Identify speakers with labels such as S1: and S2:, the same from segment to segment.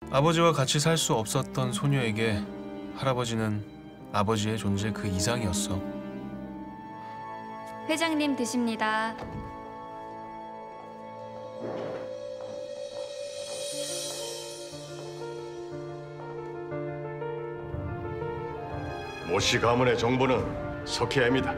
S1: 아버지와 같이 살 수 없었던 소녀에게 할아버지는 아버지의 존재 그 이상이었어.
S2: 회장님 드십니다.
S3: 모씨 가문의 정보는 석희애입니다.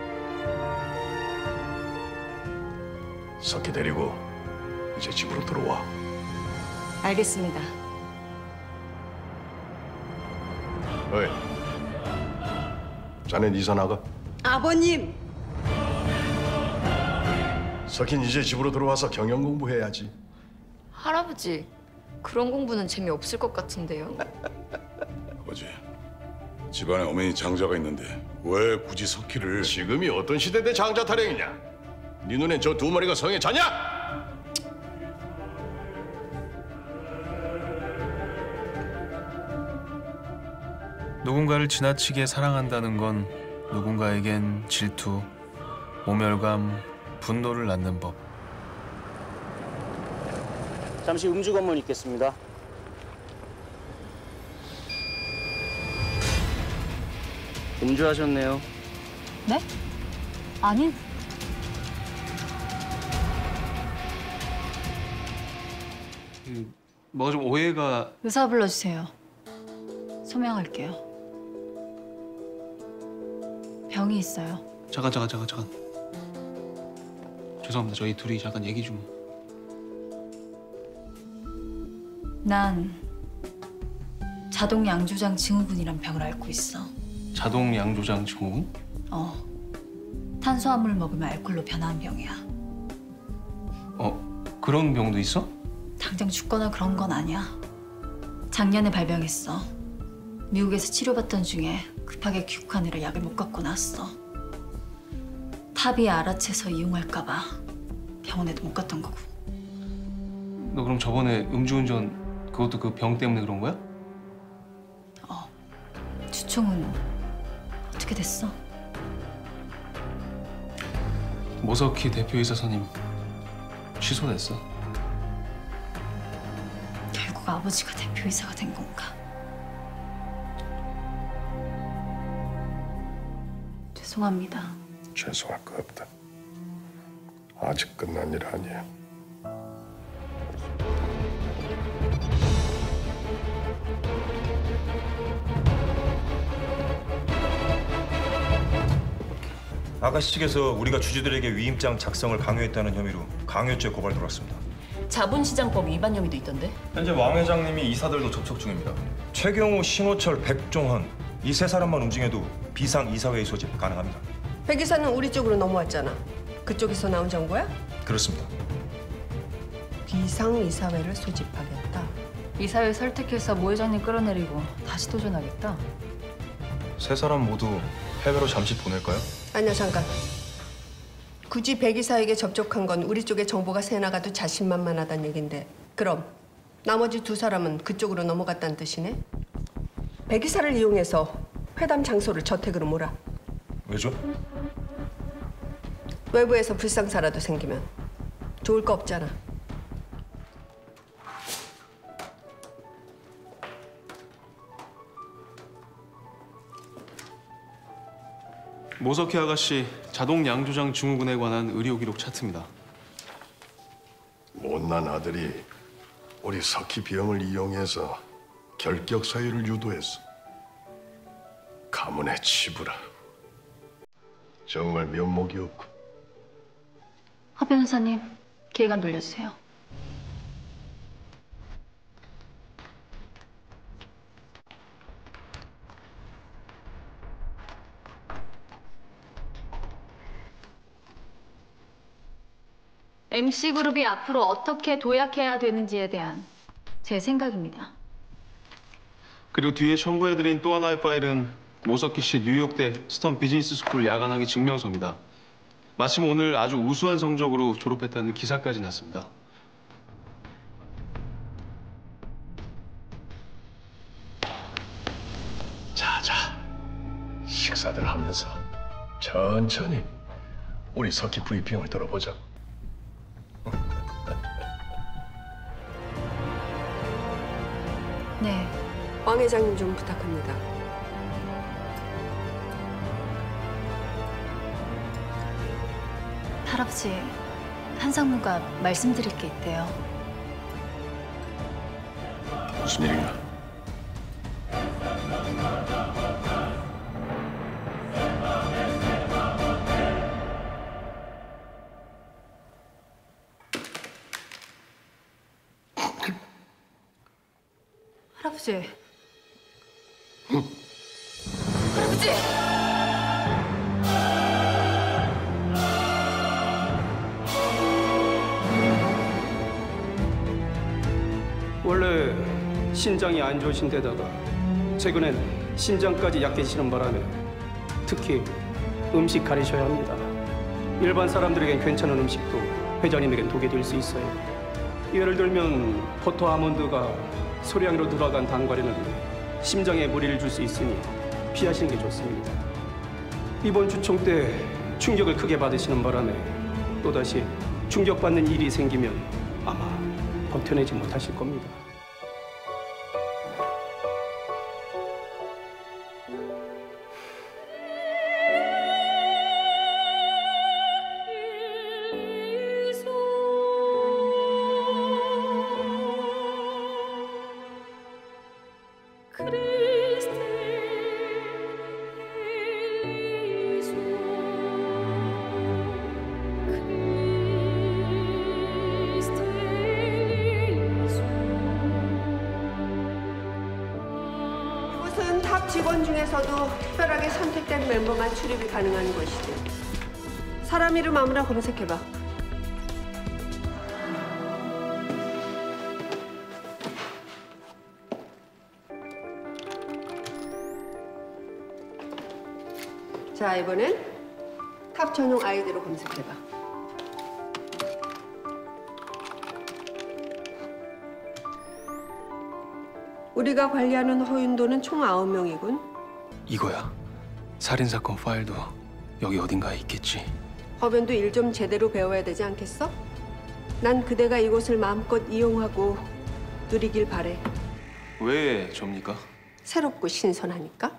S3: 석희 데리고 이제 집으로 들어와.
S4: 알겠습니다.
S3: 어이, 자넨 이사 나가.
S4: 아버님!
S3: 석희는 이제 집으로 들어와서 경영 공부해야지.
S5: 할아버지, 그런 공부는 재미없을 것 같은데요.
S6: 아버지, 집안에 어머니 장자가 있는데 왜 굳이 석희를...
S3: 지금이 어떤 시대대 장자 타령이냐? 네 눈엔 저 두 마리가 성에 자냐?
S1: 누군가를 지나치게 사랑한다는 건 누군가에겐 질투, 모멸감, 분노를 낳는 법.
S7: 잠시 음주 검문 있겠습니다. 음주하셨네요.
S2: 네? 아니.
S1: 뭐가 좀 오해가...
S2: 의사 불러주세요. 소명할게요. 병이 있어요.
S1: 잠깐. 죄송합니다. 저희 둘이 잠깐 얘기 좀...
S2: 난 자동 양조장 증후군이란 병을 앓고 있어.
S1: 자동 양조장 증후군?
S2: 탄수화물 먹으면 알코올로 변하는 병이야.
S1: 그런 병도 있어?
S2: 당장 죽거나 그런 건 아니야. 작년에 발병했어. 미국에서 치료받던 중에 급하게 귀국하느라 약을 못 갖고 나왔어. 탑이 알아채서 이용할까 봐 병원에도 못 갔던 거고.
S1: 너 그럼 저번에 음주운전 그것도 그 병 때문에 그런 거야?
S2: 주총은 어떻게 됐어?
S1: 모석희 대표이사 선임 취소됐어.
S2: 결국 아버지가 대표이사가 된 건가? 죄송합니다.
S3: 죄송할 거 없다. 아직 끝난 일 아니야.
S8: 아가씨 측에서 우리가 주주들에게 위임장 작성을 강요했다는 혐의로 강요죄 고발 들어왔습니다.
S9: 자본시장법 위반 혐의도 있던데?
S8: 현재 왕 회장님이 이사들도 접촉 중입니다. 최경호, 신호철, 백종헌 이 세 사람만 움직여도 비상 이사회의 소집 가능합니다.
S4: 백 이사는 우리 쪽으로 넘어왔잖아. 그쪽에서 나온 정보야?
S8: 그렇습니다.
S4: 비상 이사회를 소집하겠다.
S2: 이사회 설득해서 모 회장님 끌어내리고 다시 도전하겠다.
S8: 세 사람 모두 해외로 잠시 보낼까요?
S4: 아니야, 잠깐. 굳이 백 이사에게 접촉한 건 우리 쪽에 정보가 새나가도 자신만만하다는 얘긴데, 그럼 나머지 두 사람은 그쪽으로 넘어갔다는 뜻이네? 백 이사를 이용해서 회담 장소를 저택으로 몰아.
S8: 왜죠?
S4: 외부에서 불상사라도 생기면 좋을 거 없잖아.
S1: 모석희 아가씨 자동 양조장 증후군에 관한 의료 기록 차트입니다.
S3: 못난 아들이 우리 석희 병을 이용해서 결격 사유를 유도했어. 가문의 치부라. 정말 면목이 없고.
S2: 허 변호사님, 기획안 돌려주세요. MC그룹이 앞으로 어떻게 도약해야 되는지에 대한 제 생각입니다.
S1: 그리고 뒤에 첨부해드린 또 하나의 파일은 모석희 씨 뉴욕대 스턴 비즈니스 스쿨 야간학위 증명서입니다. 마침 오늘 아주 우수한 성적으로 졸업했다는 기사까지 났습니다.
S3: 자자, 식사들 하면서 천천히 우리 석희 브리핑을 들어보자.
S2: 네,
S4: 왕 회장님 좀 부탁합니다.
S2: 할아버지, 한상무가 말씀드릴 게 있대요.
S3: 무슨 일이야?
S2: 할아버지.
S10: 원래 신장이 안 좋으신 데다가 최근엔 심장까지 약해지는 바람에 특히 음식 가리셔야 합니다. 일반 사람들에겐 괜찮은 음식도 회장님에겐 독이 될 수 있어요. 예를 들면 버터 아몬드가 소량으로 들어간 단과리는 심장에 무리를 줄 수 있으니 피하시는 게 좋습니다. 이번 주총 때 충격을 크게 받으시는 바람에 또다시 충격받는 일이 생기면 아마 버텨내지 못하실 겁니다.
S4: 이곳은 탑 직원 중에서도 특별하게 선택된 멤버만 출입이 가능한 곳이지. 사람 이름 아무나 검색해봐. 자, 이번엔 탑 전용 아이디로 검색해봐. 우리가 관리하는 허윤도는 총 9명이군.
S1: 이거야. 살인사건 파일도 여기 어딘가에 있겠지.
S4: 허변도 일 좀 제대로 배워야 되지 않겠어? 난 그대가 이곳을 마음껏 이용하고 누리길 바래.
S1: 왜 접니까?
S4: 새롭고 신선하니까.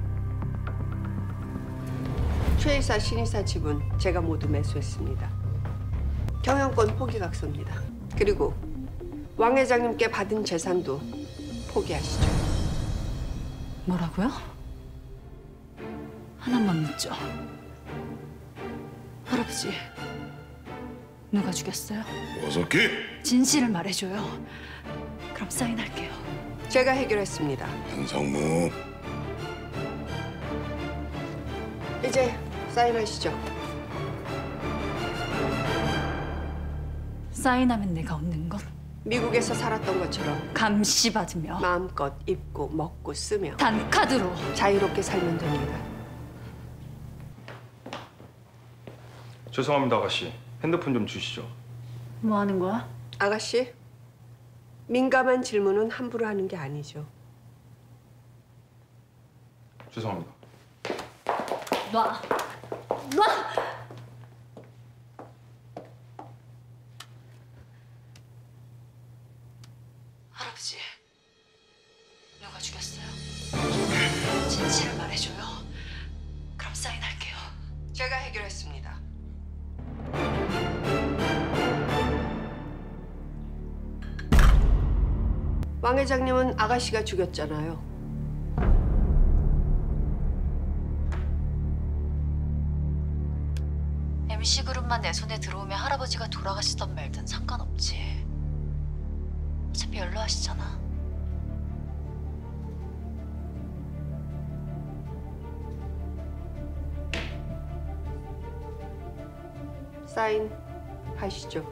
S4: 최일사, 신일사 지분 제가 모두 매수했습니다. 경영권 포기각서입니다. 그리고 왕 회장님께 받은 재산도 포기하시죠.
S2: 뭐라고요? 하나만 묻죠. 할아버지, 누가 죽였어요?
S6: 모석기!
S2: 진실을 말해줘요. 그럼 사인할게요.
S4: 제가 해결했습니다.
S6: 한상무.
S4: 이제 사인하시죠.
S2: 사인하면 내가 얻는 건
S4: 미국에서 살았던 것처럼
S2: 감시받으며
S4: 마음껏 입고 먹고 쓰며
S2: 단카드로
S4: 자유롭게 살면 됩니다.
S8: 죄송합니다, 아가씨. 핸드폰 좀 주시죠.
S2: 뭐 하는 거야?
S4: 아가씨, 민감한 질문은 함부로 하는 게 아니죠.
S8: 죄송합니다.
S2: 놔! 놔! 할아버지, 누가 죽였어요? 진실을 말해줘요. 그럼 사인할게요.
S4: 제가 해결했습니다. 왕 회장님은 아가씨가 죽였잖아요.
S2: MC그룹만 내 손에 들어오면 할아버지가 돌아가시던 말든 상관없지. 어차피 연로하시잖아.
S4: 사인 하시죠.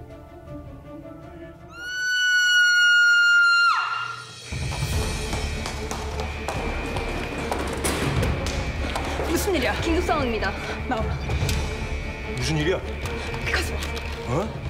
S5: 무슨 일이야? 긴급 상황입니다. 나와.
S8: 무슨 일이야?
S5: 가서.
S8: 어?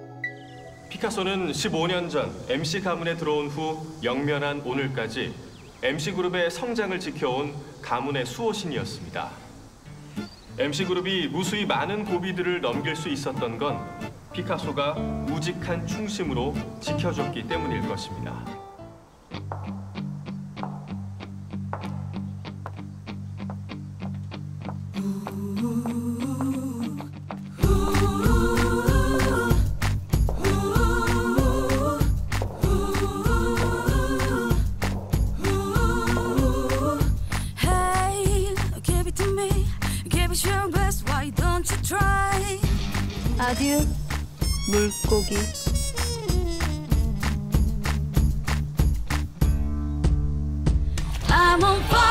S11: 피카소는 15년 전 MC 가문에 들어온 후 영면한 오늘까지
S1: MC그룹의 성장을 지켜온 가문의 수호신이었습니다. MC그룹이 무수히 많은 고비들을 넘길 수 있었던 건 피카소가 우직한 충심으로 지켜줬기 때문일 것입니다.
S2: 아듀, 물고기.
S5: I'm on fire.